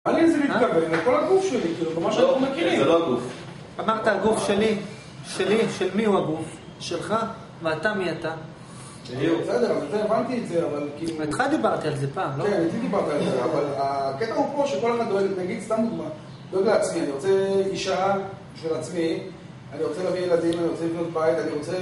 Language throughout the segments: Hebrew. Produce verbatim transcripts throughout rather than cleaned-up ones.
אני זה מתכוון לכל הגוף שלי, כאילו, כמו שאנחנו מכירים. זה לא הגוף. אמרת הגוף שלי, שלי, של מי הוא הגוף? שלך, ואתה מי אתה? בסדר, אז אתה הבנתי את זה, אבל כאילו... איתך דיברתי על זה פעם, לא? כן, איתי דיברתי על זה, אבל הקטע הוא פה שכל אחד דואג, נגיד סתם דוגמה, דואג לעצמי, אני רוצה אישה בשביל עצמי, אני רוצה להביא ילדים, אני רוצה לבנות בית, אני רוצה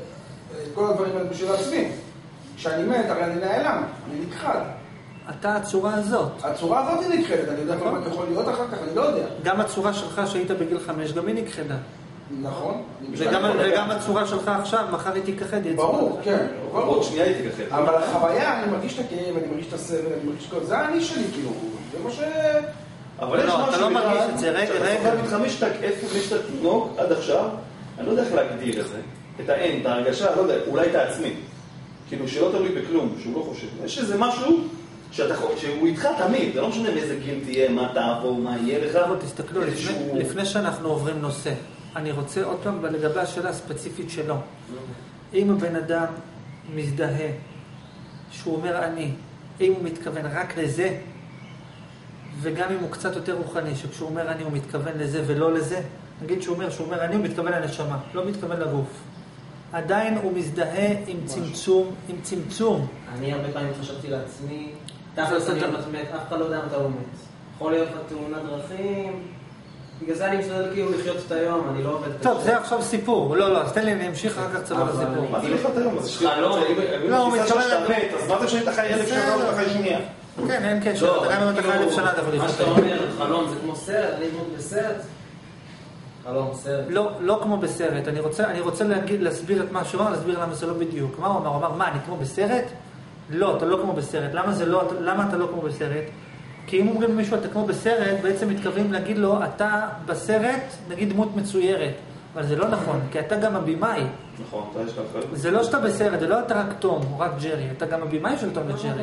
כל הדברים האלה בשביל עצמי. כשאני מת, הרי אני נעלם, אני נכחד. אתה הצורה הזאת. הצורה הזאת היא נכחדת, אני יודע כל מה יכול להיות אחר כך, אני לא יודע. גם הצורה שלך שהיית בגיל חמש, גם היא נכחדה. נכון. וגם הצורה שלך עכשיו, מחר היא תיכחד. ברור, כן. עוד שנייה היא תיכחד. אבל החוויה, אני מרגיש את הכאב, אני מרגיש את הסבל, אני מרגיש כל זה, זה אני שלי, כאילו. זה מה ש... אבל יש משהו... אתה לא מרגיש את זה, רגע, רגע. כשאתה מתחמש את התינוק עד עכשיו, אני לא יודע איך להגדיר את זה. את האין, את ההרגשה, לא יודע, אולי את העצמי. כאילו, שלא תלוי בכלום, שהוא לא חושב. יש איזה משהו שהוא איתך תמיד, זה לא משנה באיזה גיל תהיה, מה תעבור, מה יהיה לך. תסתכלו, לפני שאנחנו עוברים נושא, אני רוצה עוד פעם לגבי השאלה הספציפית שלו. אם הבן אדם מזדהה, שהוא אומר אני, אם הוא מתכוון רק לזה, וגם אם הוא קצת יותר רוחני, שכשהוא אומר אני הוא מתכוון לזה ולא לזה, נגיד שהוא אומר שהוא אומר אני הוא מתכוון לנשמה, לא מתכוון לגוף. עדיין הוא מזדהה עם צמצום, עם צמצום. אני הרבה פעמים חשבתי לעצמי, תכלס אני אף אחד לא יודע מתי הוא מת. יכול להיות תאונת דרכים, בגלל זה אני מסתכל כאילו לחיות את היום, אני לא עובד... טוב, זה עכשיו סיפור. לא, לא, אז תן לי, אני אמשיך אחר כך צבא לסיפור. מה זה לחיות היום? אז לא, הוא מתכוון שאתה מת, אז מה זה שאני תחי אלף שנה או תחי שנייה? כן, אין קשר, אתה גם אם אתה חי אלף שנה, אתה יכול מה לחיות. שאתה אומר, חלום זה כמו סרט, אני דמות בסרט. חלום, סרט. לא, לא כמו בסרט. אני רוצה, אני רוצה להגיד, להסביר את מה שהוא אמר, להסביר למה זה לא בדיוק. מה הוא אמר? הוא אמר, מה, אני כמו בסרט? לא, אתה לא כמו בסרט. למה זה לא, למה אתה לא כמו בסרט? כי אם אומרים למישהו אתה כמו בסרט, בעצם מתכוונים להגיד לו, אתה בסרט, נגיד דמות מצוירת. אבל זה לא נכון, כי אתה גם הבימאי. נכון, אתה יש לך... זה לא שאתה בסרט, זה לא אתה רק תום, או רק ג'רי, אתה גם הבימאי של תום וג'רי.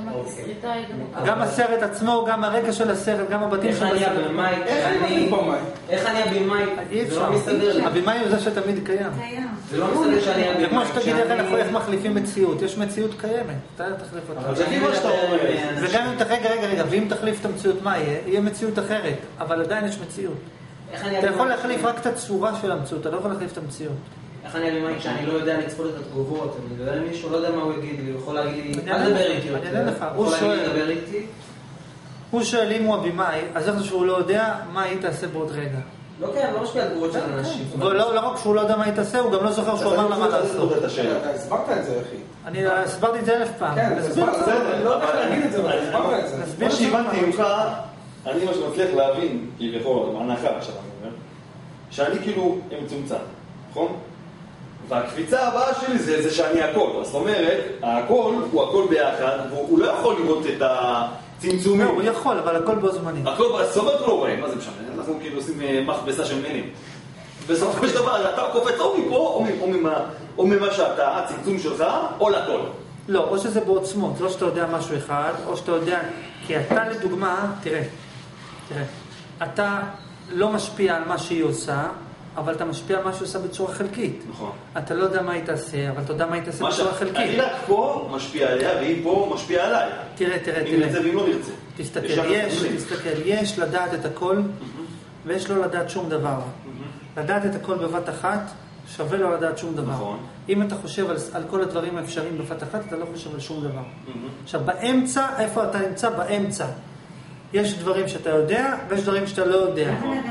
גם הסרט עצמו, גם הרקע של הסרט, גם הבתים של הסרט. איך אני הבימאי? איך אני הבימאי? זה לא מסתדר לי. הבימאי הוא זה שתמיד קיים. זה לא מסתדר שאני הבימאי. זה כמו שתגיד איך מחליפים מציאות, יש מציאות קיימת, אתה תחליף אותה. זה כאילו שאתה אומר. וגם אם, רגע, רגע, רגע, ואם תחליף את המציאות, מה יהיה? יהיה מציאות אחרת, אבל עדיין יש מציאות. אתה יכול להחליף רק את הצורה של המציאות, אתה לא יכול להחליף את המציאות. איך אני הבימאי כשאני לא יודע לצפות את התגובות, אני יודע למישהו, לא יודע מה הוא יגיד לי, הוא יכול להגיד לי, אל דבר איתי יותר. אני אענה לך, הוא יכול להגיד לדבר איתי. הוא שואל אם הוא הבימאי, אז איך זה שהוא לא יודע מה היא תעשה בעוד רגע? לא כן, לא משפיע על תגובות של אנשים. לא רק שהוא לא יודע מה היא תעשה, הוא גם לא זוכר שהוא אמר לה מה לעשות. אתה הסברת את זה, אחי. אני הסברתי את זה אלף פעם. כן, לא יודע להגיד את זה, אבל הסברת את זה. מה שהבנתי ממך, אני מה שמצליח להבין, כביכול, מהנחה עכשיו אני אומר, שאני כאילו מצומצם, נכון? והקפיצה הבאה שלי זה, זה שאני הכל. זאת אומרת, הכל הוא הכל ביחד, והוא לא יכול לראות את הצמצומים. לא, הוא יכול, אבל הכל בו זמנים. הכל בסוף לא רואים, מה זה משנה? אנחנו כאילו עושים מכבסה של מינים. בסופו של דבר, אתה קופץ או מפה, או, או, ממה, או ממה שאתה, הצמצום שלך, או לכל. לא, או שזה בעוצמות, לא שאתה יודע משהו אחד, או שאתה יודע, כי אתה לדוגמה, תראה, תראה, אתה לא משפיע על מה שהיא עושה, אבל אתה משפיע על מה שהיא עושה בצורה חלקית. נכון. אתה לא יודע מה היא תעשה, אבל אתה יודע מה היא תעשה בצורה חלקית. אני רק פה משפיע עליה, והיא פה משפיעה עליי. תראה, תראה, תראה. אם נרצה ואם לא נרצה. תסתכל, יש, תסתכל, יש לדעת את הכל, ויש לא לדעת שום דבר. לדעת את הכל בבת אחת, שווה לא לדעת שום דבר. נכון. אם אתה חושב על, על כל הדברים האפשריים בבת אחת, אתה לא חושב על שום דבר. עכשיו, באמצע, איפה אתה נמצא? באמצע. יש דברים שאתה יודע, ויש דברים שאתה לא יודע.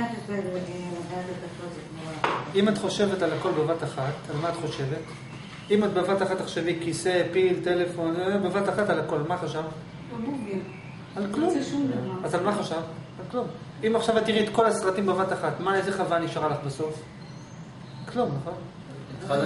אם את חושבת על הכל בבת אחת, על מה את חושבת? אם את בבת אחת תחשבי כיסא, פיל, טלפון, בבת אחת על הכל, מה חשבת? על כלום. אז על מה חשבת? על כלום. אם עכשיו את תראי את כל הסרטים בבת אחת, מה, איזה חווה נשארה לך בסוף? כלום, נכון?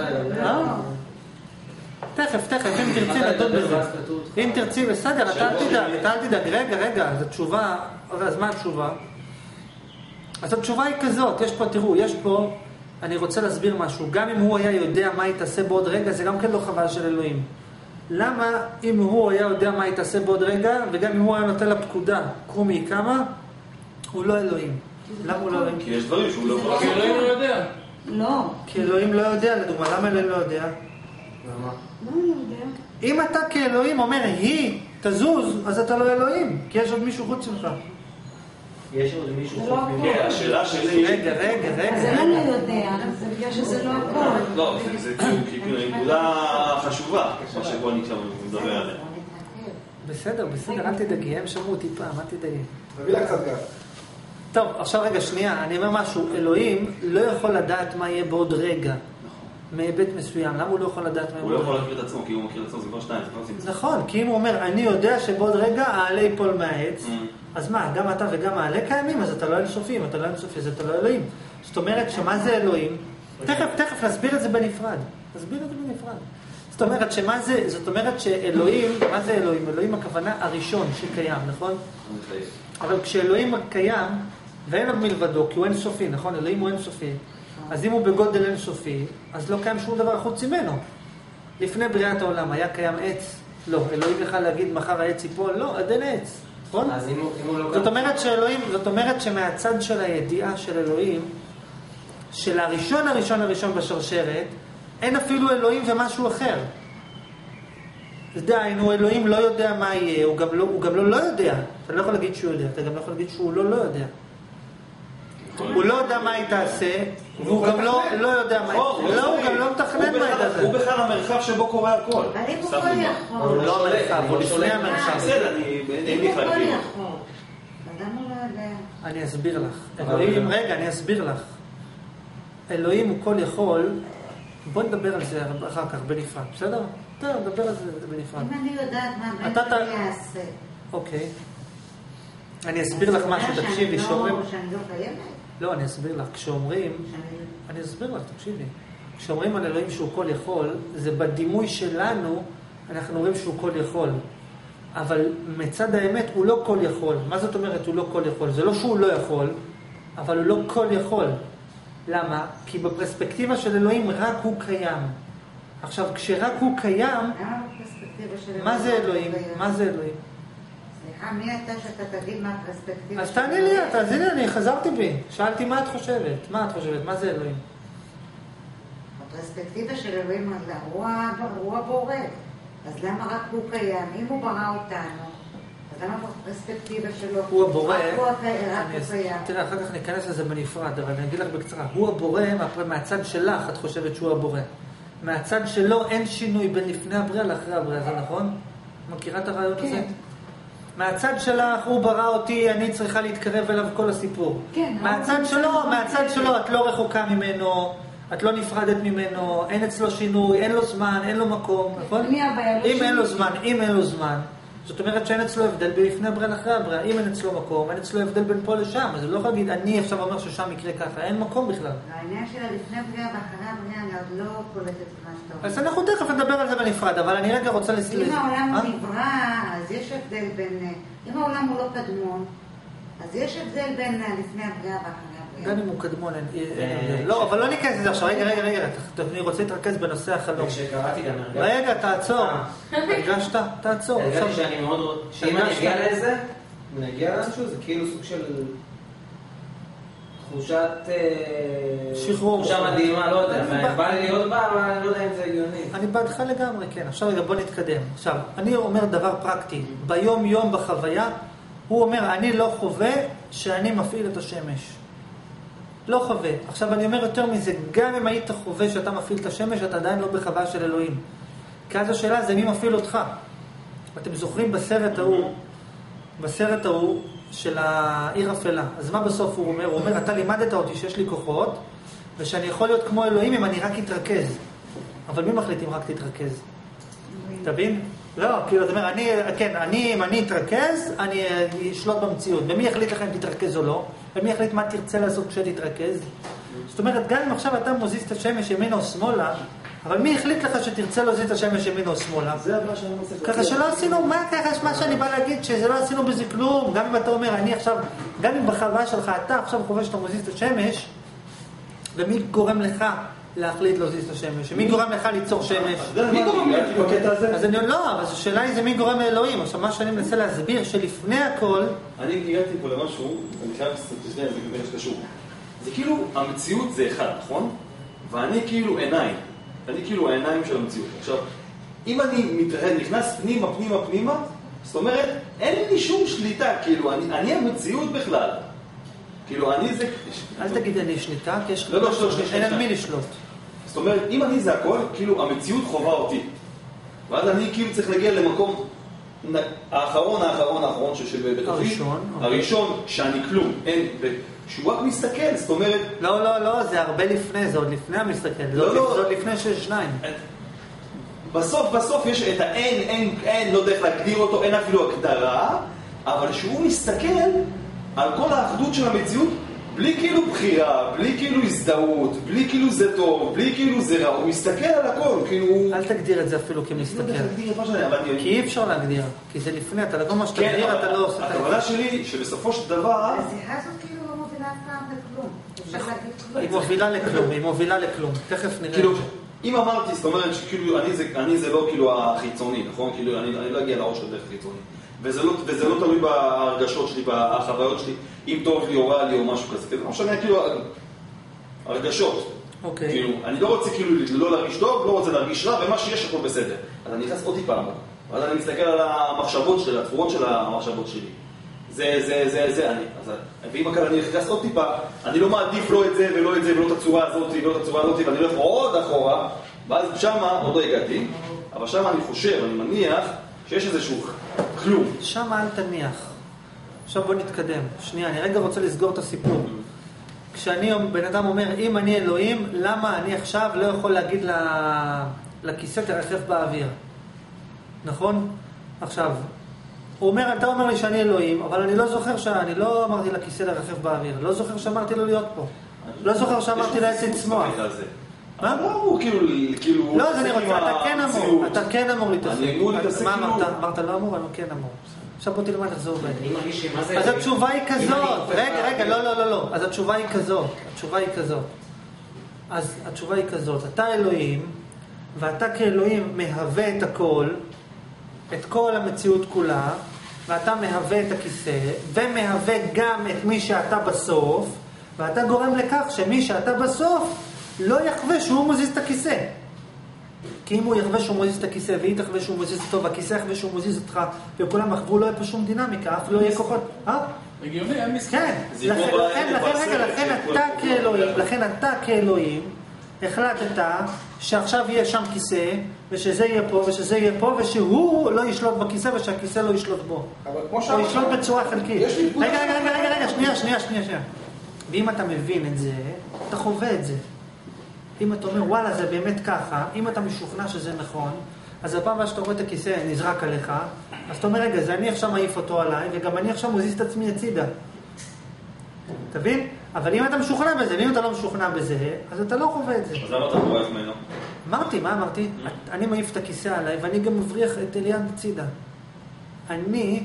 תכף, תכף, אם תרצי לדון בזה. אם תרצי, בסדר, אתה אל תדאג, אתה אל תדאג. רגע, רגע, זו תשובה, אז מה התשובה? אז התשובה היא כזאת, יש פה, תראו, יש פה, אני רוצה להסביר משהו, גם אם הוא היה יודע מה היא תעשה בעוד רגע, זה גם כן לא חוויה של אלוהים. למה אם הוא היה יודע מה היא תעשה בעוד רגע, וגם אם הוא היה נותן לה פקודה, קרומי כמה, הוא לא אלוהים. למה הוא לא אלוהים? כי יש דברים שהוא לא... כי אלוהים לא יודע. לא. כי אלוהים לא יודע, לדוגמה, למה אלוהים לא יודע? למה? לא, לא יודע. אם אתה כאלוהים אומר, היא תזוז, אז אתה לא אלוהים, כי יש עוד מישהו חוץ שלך. יש עוד מישהו זה לא הכל. כן, השאלה שלי... רגע, רגע, רגע. אז אין לנו יודע, זה בגלל שזה לא הכל. לא, זה כאילו נקודה חשובה, מה שבו אני עכשיו מדבר עליה. בסדר, בסדר, אל תדאגי, הם שמעו אותי פעם, אל תדאגי. תביא לה קצת גב. טוב, עכשיו רגע, שנייה, אני אומר משהו, אלוהים לא יכול לדעת מה יהיה בעוד רגע, מהיבט מסוים, למה הוא לא יכול לדעת מה יהיה הוא לא בעוד יכול רגע? להכיר את עצמו, כי הוא מכיר את עצמו, זה כבר שניים, זה כבר סימן. נכון, כי אם הוא אומר, אני יודע שבעוד רגע העלה ייפול מהעץ, אז מה, גם אתה וגם העלה קיימים, אז אתה לא אינסופי, אם אתה לא אינסופי, אז אתה לא אלוהים. זאת אומרת, שמה זה אלוהים? תכף, תכף, נסביר את זה בנפרד. נסביר את זה בנפרד. זאת אומרת, שמה זה, זאת אומרת שאלוהים, מה זה אלוהים? אלוהים הכוונה הראשון שקיים, נכון? אבל כשאלוהים קיים, ואין עוד מלבדו, כי הוא אינסופי, נכון? אלוהים הוא אינסופי. אז אם הוא בגודל אינסופי, אז לא קיים שום דבר חוץ ממנו. לפני בריאת העולם היה קיים עץ? לא. אלוהים יכל להגיד מחר העץ ייפול? לא, עד אין עץ. נכון? אז אם הוא, אם הוא לא... זאת אומרת שאלוהים, זאת אומרת שמהצד של הידיעה של אלוהים, של הראשון הראשון הראשון בשרשרת, אין אפילו אלוהים ומשהו אחר. דהיינו, אלוהים לא יודע מה יהיה, הוא גם לא, הוא גם לא, לא יודע. אתה לא יכול להגיד שהוא יודע, אתה גם לא יכול להגיד שהוא לא, לא יודע. הוא לא יודע מה היא תעשה, והוא גם לא, לא יודע מה היא תעשה. לא, הוא גם לא מתכנן מה היא תעשה. הוא בכלל המרחב שבו קורה הכל. אבל אם הוא כל יכול. הוא לא המרחב, הוא לפני המרחב. בסדר, אני... אם הוא כל יכול. אז למה הוא לא יודע? אני אסביר לך. אלוהים, רגע, אני אסביר לך. אלוהים הוא כל יכול, בוא נדבר על זה אחר כך בנפרד, בסדר? טוב, נדבר על זה בנפרד. אם אני יודעת מה בן אתה- שלי יעשה. אוקיי. אני אסביר לך משהו, תקשיבי, שאומרים... שאני לא קיימת? לא, אני אסביר לך. כשאומרים... שאני... אני אסביר לך, תקשיבי. כשאומרים על אלוהים שהוא כל יכול, זה בדימוי שלנו, אנחנו אומרים שהוא כל יכול. אבל מצד האמת הוא לא כל יכול. מה זאת אומרת הוא לא כל יכול? זה לא שהוא לא יכול, אבל הוא לא כל יכול. למה? כי בפרספקטיבה של אלוהים רק הוא קיים. עכשיו, כשרק הוא קיים, למה בפרספקטיבה של אלוהים? מה זה אלוהים? מה זה אלוהים? סליחה, מי אתה שאתה תגיד מה הפרספקטיבה? אז של תעני אלוהים? לי, תעזיני לי, אני חזרתי בי. שאלתי מה את חושבת? מה את חושבת? מה זה אלוהים? הפרספקטיבה של אלוהים הוא ה- הוא הבורא. אז למה רק הוא קיים? אם הוא ברא אותנו, אז למה בפרספקטיבה שלו? הוא הבורא. רק הוא הקי- רק אני הוא אס- קיים. תראה, אחר כך ניכנס לזה בנפרד, אבל אני אגיד לך בקצרה. הוא הבורא, מה- מהצד שלך את חושבת שהוא הבורא. מהצד שלו אין שינוי בין לפני הבריאה לאחרי הבריאה, זה נכון? מכירה את הרעיון הזה? כן. מהצד שלך, הוא ברא אותי, אני צריכה להתקרב אליו כל הסיפור. כן, מהצד אבל- שלו, מהצד שלו, את לא רחוקה ממנו, את לא נפרדת ממנו, אין אצלו שינוי, אין לו זמן, אין לו מקום, נכון? אני הבעיה, לא אם אין לו שינוי. זמן, אם אין לו זמן, זאת אומרת שאין אצלו הבדל בלפני הבריאה לאחרי הבריאה. אם אין אצלו מקום, אין אצלו הבדל בין פה לשם. אז אני לא יכול להגיד, אני עכשיו אומר ששם יקרה ככה, אין מקום בכלל. העניין של לפני הבריאה ואחרי הבריאה, אני עוד לא קולטת את מה שאתה אומר. אז אנחנו תכף נדבר על זה בנפרד, אבל אני רגע רוצה לסלח. אם העולם הוא נברא, אז יש הבדל בין... אם העולם הוא לא קדמון, אז יש הבדל בין לפני הבריאה ואחרי הבריאה. גם אם הוא קדמון, אין- אין הבדל. לא, אבל לא ניכנס לזה עכשיו. רגע, רגע, רגע, ת- אני רוצה להתרכז בנושא החלום. כשקראתי גם הרגשתי... רגע, תעצור. הרגשת? תעצור. הרגשתי עכשיו- שאני מאוד רוצה... שאם אני הרגשת? אגיע לזה, אם אני אגיע לאנשהו, זה כאילו סוג של... תחושת... אה, שחרור. תחושה מדהימה, לא יודע. אני בא- בא לי להיות בה, אבל אני לא יודע אם זה הגיוני. אני בעדך לגמרי, כן. עכשיו רגע, בוא נתקדם. עכשיו, אני אומר דבר פרקטי. ביום יום בחוויה, הוא אומר, אני לא חווה שאני מפעיל את השמש. לא חווה. עכשיו אני אומר יותר מזה, גם אם היית חווה שאתה מפעיל את השמש, אתה עדיין לא בחוויה של אלוהים. כי אז השאלה זה מי מפעיל אותך. אתם זוכרים בסרט ההוא, בסרט ההוא של העיר אפלה. אז מה בסוף הוא אומר? הוא אומר, אתה לימדת אותי שיש לי כוחות, ושאני יכול להיות כמו אלוהים אם אני רק אתרכז. אבל מי מחליט אם רק תתרכז? תבין? לא, כאילו, זאת אומרת, אני, כן, אני, אם אני אתרכז, אני אשלוט במציאות. ומי יחליט לך אם תתרכז או לא? ומי יחליט מה תרצה לעשות כשתתרכז? זאת אומרת, גם אם עכשיו אתה מוזיז את השמש ימינה או שמאלה, אבל מי החליט לך שתרצה להוזיז את השמש ימינה או שמאלה? זה הבא שאני רוצה... ככה שלא עשינו, מה ככה, מה שאני בא להגיד, שזה לא עשינו בזה כלום. גם אם אתה אומר, אני עכשיו, גם אם בחוויה שלך, אתה עכשיו חושב שאתה מוזיז את השמש, ומי גורם לך להחליט להוזיז את השמש? מי גורם לך ליצור שמש? מי גורם לי בקטע הזה? אז אני לא, אבל השאלה היא זה מי גורם לאלוהים. עכשיו מה שאני מנסה להסביר, שלפני הכל, אני הגעתי פה למשהו, אני חייב שתשנה את זה כדי שקשור. זה כאילו, המציאות זה אחד, נכון? ואני כאילו עיניים. אני כאילו העיניים של המציאות. עכשיו, אם אני מתראה, נכנס פנימה, פנימה, פנימה, זאת אומרת, אין לי שום שליטה, כאילו, אני, אני המציאות בכלל. כאילו, אני זה... אל תגיד אני שליטה, כי יש... לא, לא, שלוש, שלוש, אין על מי לשלוט. זאת אומרת, אם אני זה הכל, כאילו, המציאות חובה אותי. ואז אני כאילו צריך להגיע למקום האחרון, האחרון, האחרון שבתוכי. הראשון. הראשון, שאני כלום. אין... שהוא רק מסתכל, זאת אומרת... לא, לא, לא, זה הרבה לפני, זה עוד לפני המסתכל. לא, לא. זה עוד לפני שיש שניים. בסוף, בסוף יש את האין, אין, אין, לא דרך להגדיר אותו, אין אפילו הגדרה, אבל שהוא מסתכל על כל האחדות של המציאות, בלי כאילו בחירה, בלי כאילו הזדהות, בלי כאילו זה טוב, בלי כאילו זה רע, הוא מסתכל על הכל, כאילו... אל תגדיר את זה אפילו כמסתכל. כי אי אפשר להגדיר, כי זה לפני, אתה לא מה שתגדיר, אתה לא עושה... הכוונה שלי, שבסופו של דבר... הזירה הזאת כאילו לא מובילה אף פעם לכלום. אפשר להגיד כלום. היא מובילה לכלום, היא מובילה לכלום. תכף נראה. כאילו, אם אמרתי, זאת אומרת שכאילו, אני זה, אני זה לא כאילו החיצוני, נכון? כאילו, אני, אני לא אגיע לראש של דרך חיצוני. וזה לא, וזה לא תלוי בהרגשות שלי, בחוויות שלי, אם טוב לי או רע לי או משהו כזה. זה לא משנה, כאילו, הרגשות. אוקיי. כאילו, אני לא רוצה כאילו לא להרגיש טוב, לא רוצה להרגיש רע, ומה שיש הכל בסדר. אז אני נכנס עוד טיפה עמוק. ואז אני מסתכל על המחשבות שלי, התפורות של המחשבות שלי. זה, זה, זה, זה אני. אז, ואם הכלל אני נכנס עוד טיפה, אני לא מעדיף לא את זה ולא את זה ולא את הצורה הזאת ולא את הצורה הזאת, ואני הולך עוד אחורה, ואז שמה, עוד לא הגעתי, אבל שמה אני חושב, אני מניח, שיש איזשהו כלום. שמה אל תניח. עכשיו בוא נתקדם. שנייה, אני רגע רוצה לסגור את הסיפור. כשאני, בן אדם אומר, אם אני אלוהים, למה אני עכשיו לא יכול להגיד לכיסא תרחף באוויר? נכון? עכשיו, הוא אומר, אתה אומר לי שאני אלוהים, אבל אני לא זוכר שאני לא אמרתי לכיסא לרחף באוויר. לא זוכר שאמרתי לו להיות פה. לא זוכר שאמרתי לעץ לצמוח. מה? לא, הוא כאילו... לא, אז אני רוצה, אתה כן אמור, אתה כן אמור להתעסק. אני אמור להתעסק מה כאילו... אמרת? אמרת לא אמור, אני כן אמור. עכשיו בוא תלמד איך זה עובד. אני מרגיש שמה זה... אז התשובה היא כזאת. רגע, רגע, לא, לא, לא, לא. אז התשובה היא כזאת. התשובה היא כזאת. אז התשובה היא כזאת. אתה אלוהים, ואתה כאלוהים מהווה את הכל, את כל המציאות כולה, ואתה מהווה את הכיסא, ומהווה גם את מי שאתה בסוף, ואתה גורם לכך שמי שאתה בסוף לא יחווה שהוא מזיז את הכיסא. כי אם הוא יחווה שהוא מזיז את הכיסא, והיא תחווה שהוא מזיז אותו, והכיסא יחווה שהוא מזיז אותך, וכולם יחוו, לא יהיה פה שום דינמיקה, אף לא יהיה כוחות. אה? הגיוני, אין משחק. כן, לכן, לכן, רגע, לכן אתה כאלוהים, לכן אתה כאלוהים, החלטת שעכשיו יהיה שם כיסא, ושזה יהיה פה, ושזה יהיה פה, ושהוא לא ישלוט בכיסא, ושהכיסא לא ישלוט בו. או ישלוט בצורה חלקית. רגע, רגע, רגע, רגע, רגע, שנייה, שנייה, שנייה, שנייה. ואם אתה מבין את זה, אתה חווה את זה. אם אתה אומר, וואלה, זה באמת ככה, אם אתה משוכנע שזה נכון, אז הפעם הבאה שאתה רואה את הכיסא נזרק עליך, אז אתה אומר, רגע, זה אני עכשיו מעיף אותו עליי, וגם אני עכשיו מוזיז את עצמי הצידה. תבין? אבל אם אתה משוכנע בזה, ואם אתה לא משוכנע בזה, אז אתה לא חווה את זה. אז למה אתה בורח ממנו? אמרתי, מה אמרתי? אני מעיף את הכיסא עליי, ואני גם מבריח את אליעד הצידה. אני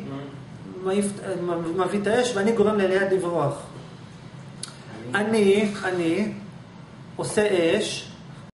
מביא את האש, ואני גורם לאליעד לברוח. אני, אני עושה אש,